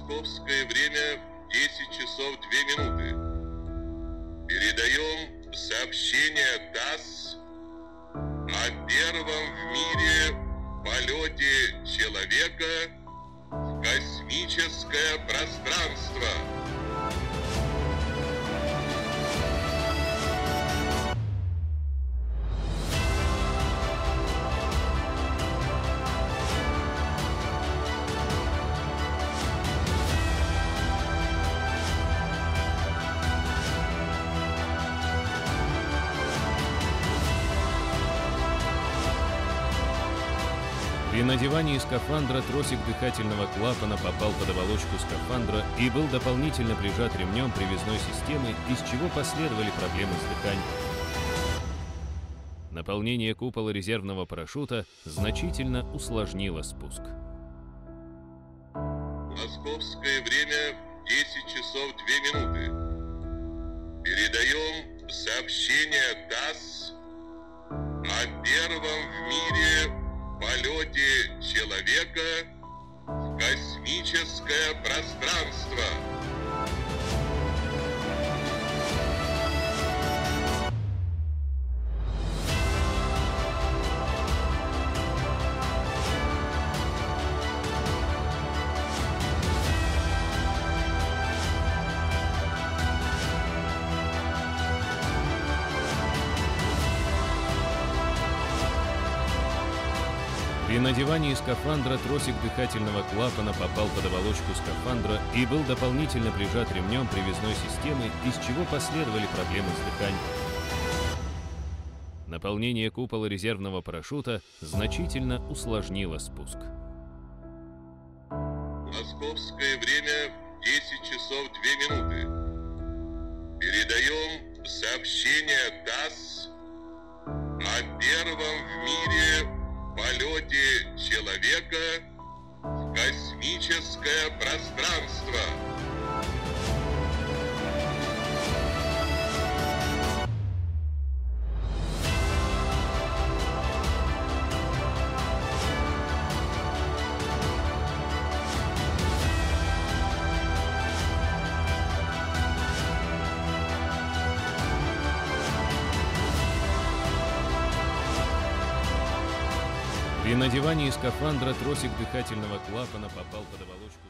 Московское время 10 часов 2 минуты. Передаем сообщение ТАСС о первом в мире полете человека в космическое пространство. При надевании скафандра тросик дыхательного клапана попал под оболочку скафандра и был дополнительно прижат ремнем привязной системы, из чего последовали проблемы с дыханием. Наполнение купола резервного парашюта значительно усложнило спуск. Московское время 10 часов 2 минуты. Передаем сообщение ТАСС о первом в мире полете человека в космическое пространство. При надевании скафандра тросик дыхательного клапана попал под оболочку скафандра и был дополнительно прижат ремнем привязной системы, из чего последовали проблемы с дыханием. Наполнение купола резервного парашюта значительно усложнило спуск. Московское время 10 часов 2 минуты. Передаем сообщение ТАСС о первом в мире полете человека в космическое пространство. При надевании скафандра тросик дыхательного клапана попал под оболочку